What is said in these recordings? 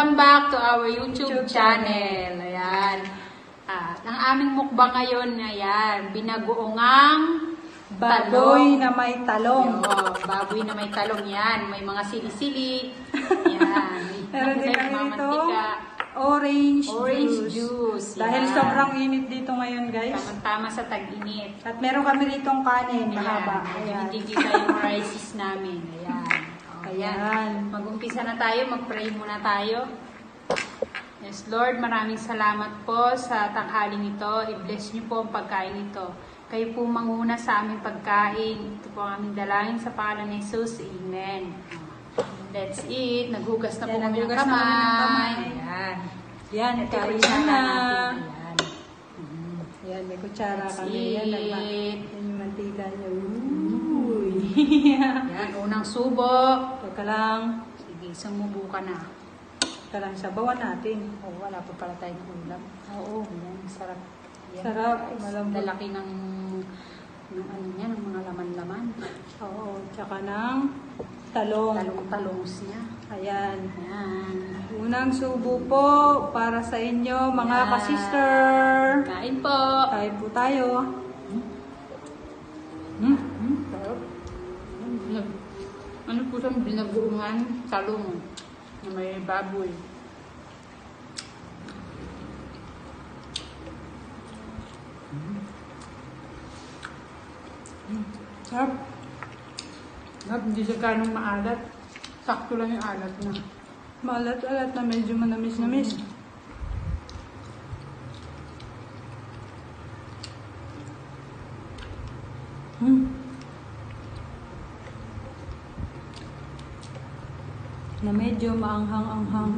Welcome back to our YouTube channel. Ayan. Ang aming mukbang ngayon, ayan, binagoongang baboy na may talong. Baboy na may talong yan. May mga sili-sili. Ayan. Meron din kami dito orange juice. Dahil sobrang init dito ngayon, guys. Tama sa tag-init. At meron kami ditong kanin, mahaba. Ayan. Hindi kita yung rices namin. Ayan. Ayan. Mag-umpisa na tayo. Mag-pray muna tayo. Yes, Lord, maraming salamat po sa tanghaling ito. I-bless niyo po ang pagkain ito. Kayo po manguna sa aming pagkain. Ito po ang aming dalangin sa pangalan ni Jesus. Amen. That's it. Naghugas na po kami ng kamay. Ayan. Yan, kain na. Ayan. Ayan, may kutsara kami. Yan, yung mantika niya. Yan, unang subo. Teka lang. Sige, sumubo ka na. Teka lang, sabawan natin. Oh, wala pa pala tayong ulam. Oo, yan, sarap. Yan. Sarap, malambot. Lalaki ng ano niya, ng mga laman-laman. Oo, tsaka ng talong. Talong-talongs niya. Ayan. Ayan. Unang subo po para sa inyo, mga Ayan. ka-sister. Kain po. Kain po tayo. Sarap. Ano po siyang binagoongan? Talong na may baboy. Sarap. Sarap, hindi siya ganong maalat. Sakto lang yung alat na. Maalat-alat na medyo manamis-namis. Na medyo maanghang-anghang.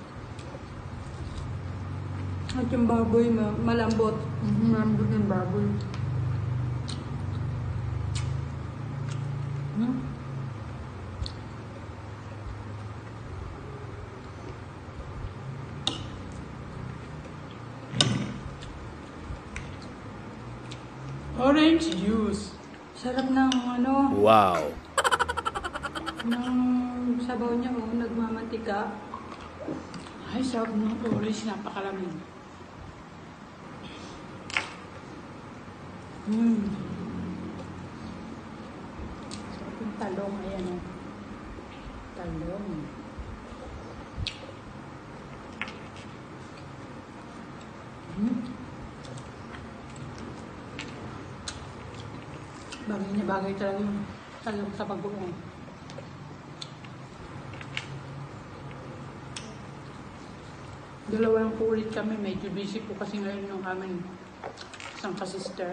At yung baboy malambot. Malambot yung baboy. Orange juice. Sarap ng ano. Wow. Ng sabaw niya, nagmamantika. Ay, sarap ng orange. Napakalamig. Sarap yung talong. Ayan o. Talong. Bagay na bagay talaga yung talong sa pag-uong. Dalawa lang po ulit kami. Medyo busy po kasi ngayon yung aming isang ka-sister.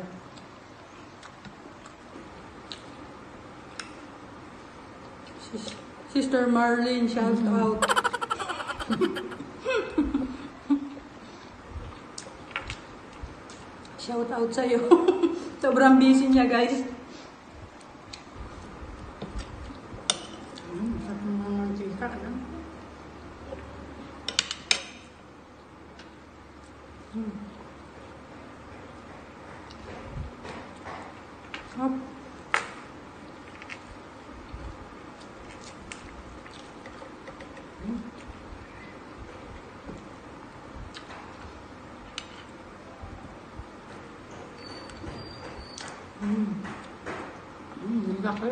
Sister Marlene, shout out. Shout out sa'yo. Sobrang busy niya, guys. Sarap ng mga mantika, ano? Hop. Laki.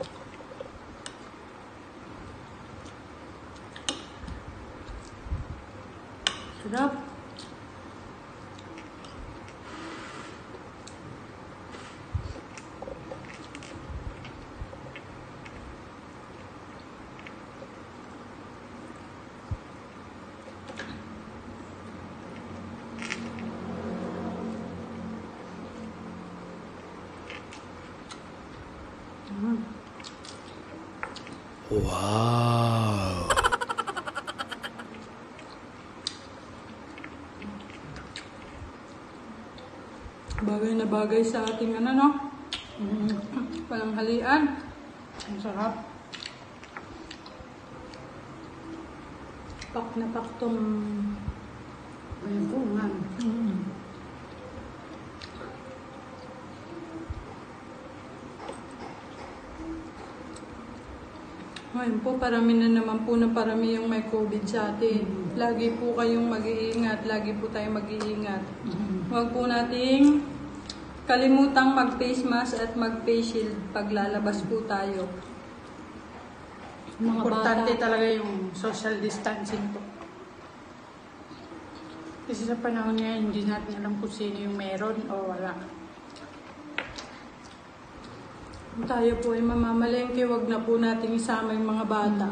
Sarap. Wow. Bagay na bagay sa ating ano, no? Pananghalian. Ang sarap. Pak na pak tong... Ayun po nga. Ngayon po, parami na naman po na parami yung may COVID sa atin. Lagi po kayong mag-iingat, lagi po tayong mag-iingat. Huwag po nating kalimutang mag-face mask at mag-face shield pag lalabas po tayo. Mga Importante bata. talaga yung social distancing po. Kasi sa panahon ngayon, hindi natin alam kung sino yung meron o wala. Kung tayo po ay mamamalengke, wag na po nating isama yung mga bata.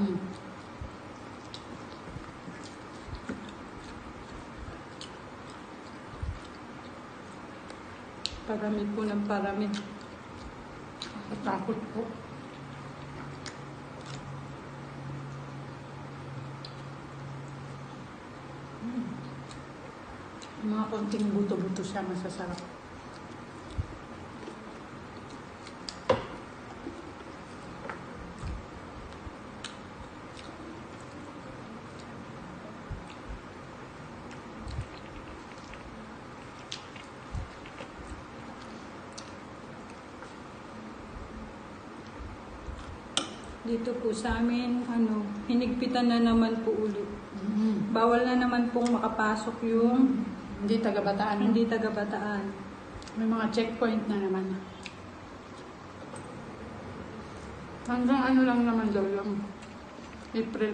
Parami po ng parami. Katakot po. Mga konting buto-buto siya, masasarap. Dito po sa amin, hinigpitan na naman po ulit. Bawal na naman pong makapasok yung Hindi taga-Bataan. hindi taga-Bataan. May mga checkpoint na naman. Hanggang ano lang naman daw yung April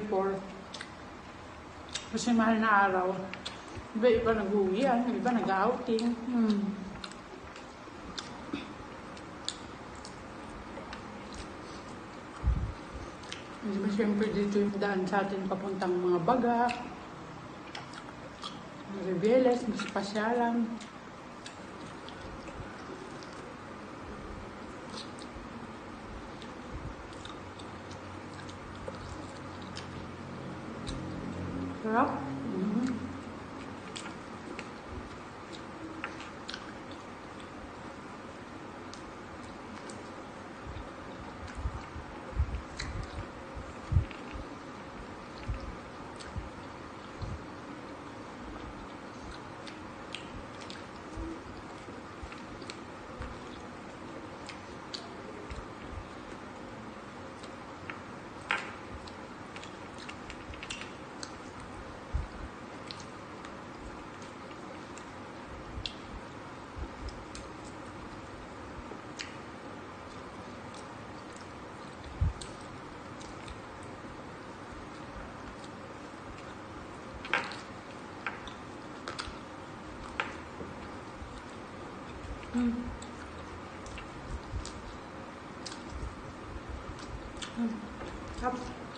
4. Kasi mahal na araw. Iba nag-uwian, iba nag-outing. Diba siyempre dito yung daan sa atin papuntang mga Baga, Ribeles, mas pasyalan. Sarap. Sarap.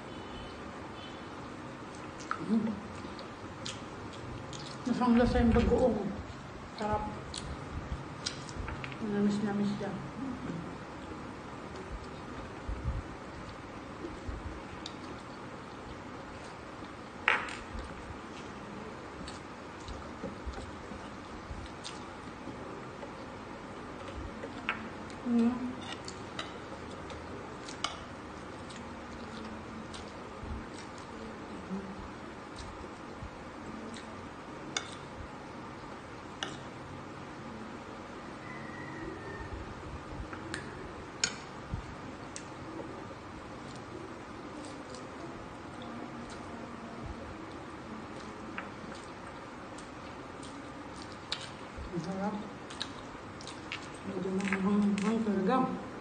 Nasang lasa yung bagoong. Sarap. Namis-namis siya. Sarap. Medyo mahang talaga.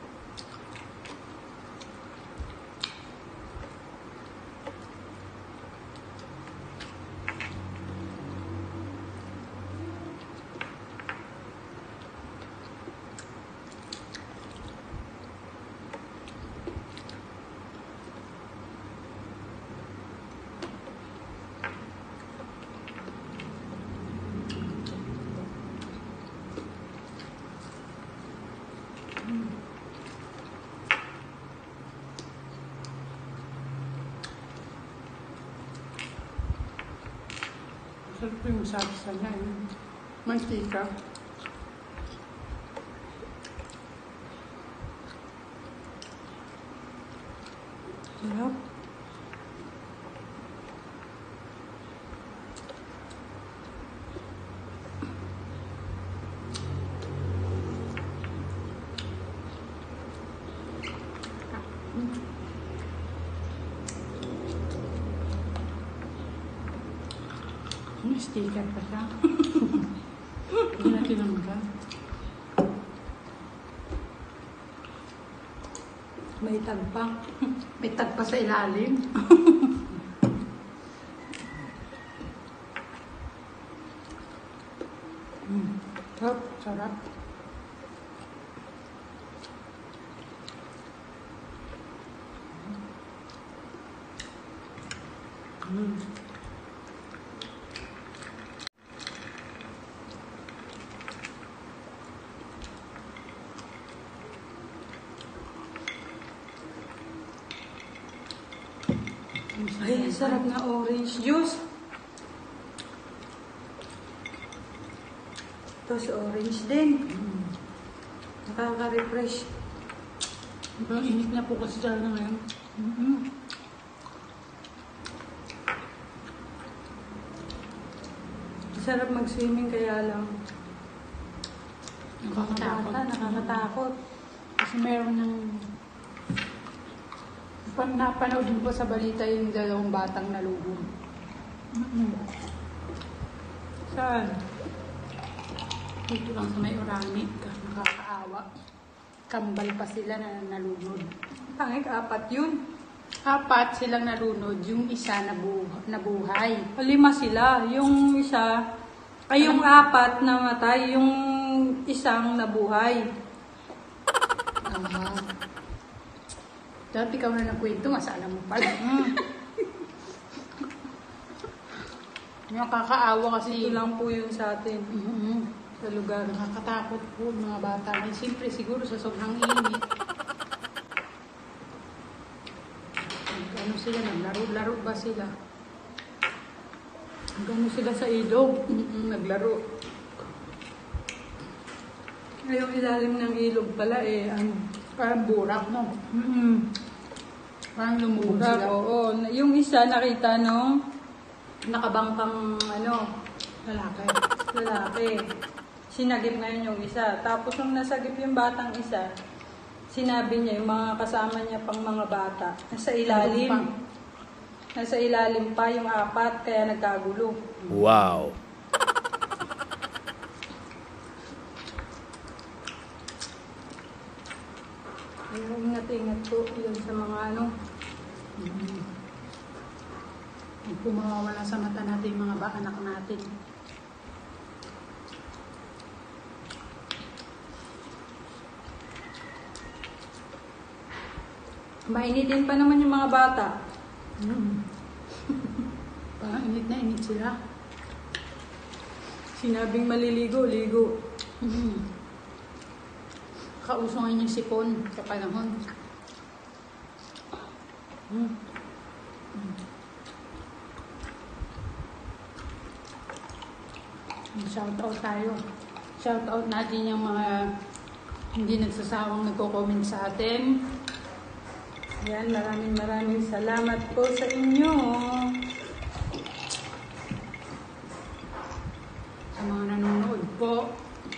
Sarap yung salsa niya. Mantika. Sarap. Sticker pa siya. Hindi na tinanggal. May tag pa. May tag pa sa ilalim. Sarap. Sarap. Ay, sarap na orange juice. Tapos orange din. Nakaka-refresh. Ang init na po kasi sana ngayon. Sarap mag-swimming kaya lang. Nakakatakot. Nakakatakot. Kasi meron ng... Napanood din po sa balita yung 2 batang nalubog. Saan? Dito lang sa may Orani. Nakakaawa. Kambal pa sila na nalunod. Tangik, 4 yun. 4 silang nalunod. Yung isa nabuhay. 5 sila. Yung isa, ay yung 4 namatay, yung isang nabuhay. Dati ikaw na nagkwento, mas alam mo pala. Nakakaawa kasi. Ito lang po yun sa atin, sa lugar. Nakakatakot po mga bata. Ay, siyempre siguro sa sobrang init. Ano sila, naglaro-laro ba sila? Gano'n sila sa ilog. Naglaro. Yung ilalim ng ilog pala Parang burak, no? Parang lumubog Burak, sila. oo. Yung isa nakita nung nakabangkang lalaki. Sinagip ngayon yung isa. Tapos nung nasagip yung batang isa, sinabi niya yung mga kasama niya pang mga bata, nasa ilalim. Nasa ilalim pa yung 4, kaya nagkagulo. Wow. Ay, ingat-ingat po yun sa mga Huwag po mawawala sa mata natin yung mga anak natin. Mainitin pa naman yung mga bata. Parang init na init sila. Sinabing maliligo, ligo. Kauso ngayon yung sipon sa panahon. Shout out tayo. Shout out natin yung mga hindi nagsasawang nagko-comment sa atin. Yan, maraming salamat po sa inyo. Sa mga nanonood po.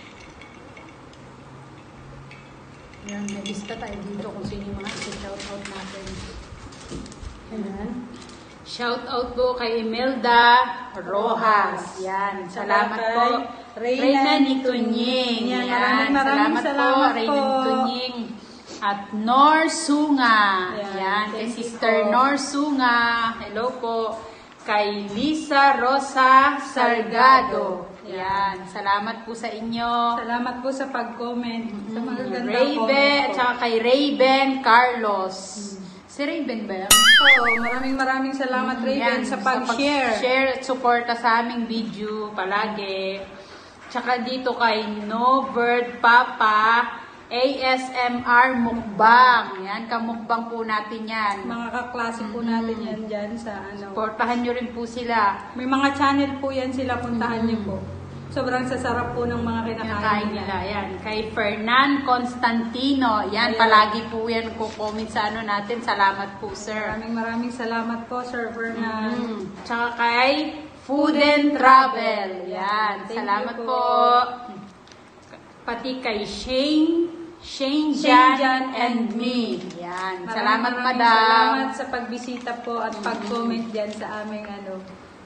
Yan, may lista tayo dito kung sino yung mga shout out natin. Ayan. Shout out po kay Imelda Rojas. Yan, salamat po. Reyna Nitunying. Yan, Yan, maraming salamat po. Reyna Nitunying. At Nor Sunga. Yan, Yan, kay thank you Sister po. Nor Sunga. Hello po. Kay Lisa Rosa Sargado. Yan, salamat po sa inyo. Salamat po sa pag-comment. Sa mga ganda Raven, at saka kay Raven Carlos. Si Raven ba yan? Oo, maraming salamat Raven Yan, sa pag-share. Share at suporta sa aming video palagi. Tsaka dito kay Novert Papa ASMR Mukbang. Yan, kamukbang po natin yan. Mga kaklase po natin yan dyan sa Suportahan nyo rin po sila. May mga channel po yan sila, puntahan niyo po. Sobrang sasarap po ng mga Kinakain kinakain nila. nila. Yan. Kay Fernan Constantino. Yan, Ayan. palagi po yan comment sa natin. Salamat po, sir. Maraming salamat po, Sir Fernan. Tsaka kay Food and Travel. Yan. Thank Salamat you po. po. Pati kay Shane Jan Jan and me. Yan. Salamat, Maraming madam. salamat sa pagbisita po at pag-comment dyan sa aming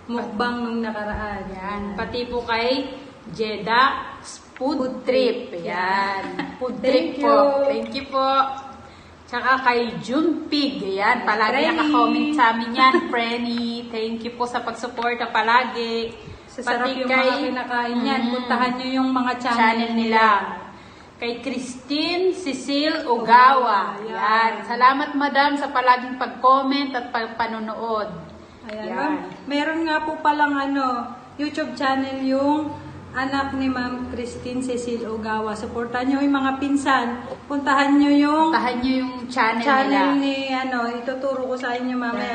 mukbang nung nakaraan. Yan. Pati po kay Jeddah Food Trip. Yan. Food Thank Trip po. you. Thank you po. Tsaka kay Junpig. Yan. Palagi Frenny. naka-comment sa amin yan. Frenny. Thank you po sa pag-suporta palagi. Sasarap yung mga kinakain yan. Puntahan nyo yung mga channel nila. Kay Christine Cecil Ogawa. Yan. Salamat madam sa palaging pag-comment at panonood. Ayan. Yan. Ma'am, meron nga po palang YouTube channel yung anak ni Ma'am Christine Cecil Ogawa. Supportan nyo yung mga pinsan. Puntahan nyo yung Puntahan nyo yung channel nila. ni ituturo ko sa inyo mamaya.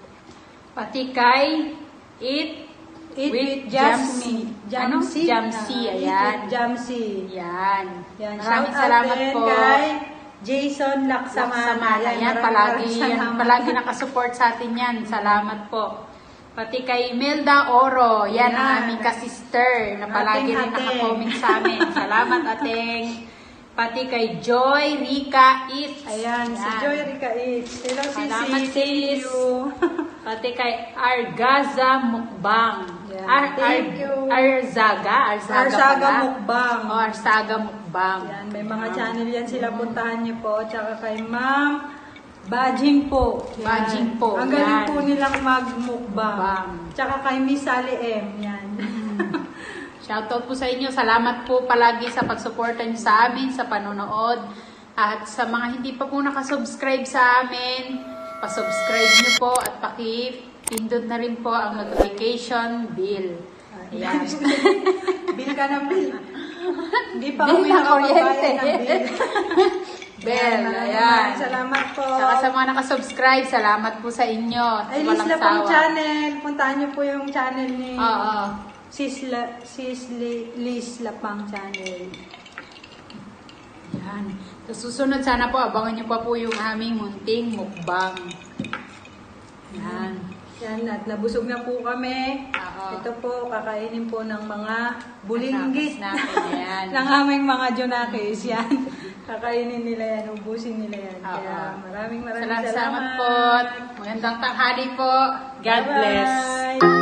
Pati kay Eat with Jamsi. Jamsi. Jamsi, Eat ayan. with Jamsi. Yan. Yan. Maraming Shout out salamat din po. kay Jason Laksamana. Laksamana. Yan, maraming palagi nakasupport sa atin yan. Salamat po. Pati kay Melda Oro. Yan ang Yan. aming ka-sister na palagi rin Ating-ating. nakakomment sa amin. Salamat ating. Pati kay Joy Rica Eats. Ayan, si Yan. Joy Ricait. Hello, Salamat, Sisi. Thank sis. you. Pati kay Argaza Mukbang. Yan. Thank you. Arzaga Arsaga pala. Mukbang. O, Arsaga Mukbang. Yan, may mga channel yan sila. Puntahan niyo po. Tsaka kay Ma'am Bajing po. Yan. Bajing po, Ang galing yan. po nilang magmukbang. Mukbang. Tsaka kay Miss Sally M. Yan. Shoutout po sa inyo. Salamat po palagi sa pagsuporta niyo sa amin, sa panonood. At sa mga hindi pa po nakasubscribe sa amin, pasubscribe niyo po at paki-pindot na rin po ang notification bell. Ayan. Bill ka ng bill. Hindi pa Bill kami na nakapagbayad kuryente. ng bill. Bell, Maraming ayan. Salamat po. Saka sa mga nakasubscribe, salamat po sa inyo. Ay, Walang Liz Lapang sawa. channel. Puntahan niyo po yung channel ni Oo. Sis Liz Lapang channel. Yan. So, susunod sana po, abangan niyo pa po yung aming munting mukbang. Yan. Yan, at nabusog na po kami. Oo. Ito po, kakainin po ng mga bulinggit Anak natin, ayan. ng aming mga Junakis. Yan. Kakainin nila yan, ubusin nila yan. Oo. Kaya maraming Salamat salamat. po. Magandang tanghali po. God bless. Bye-bye.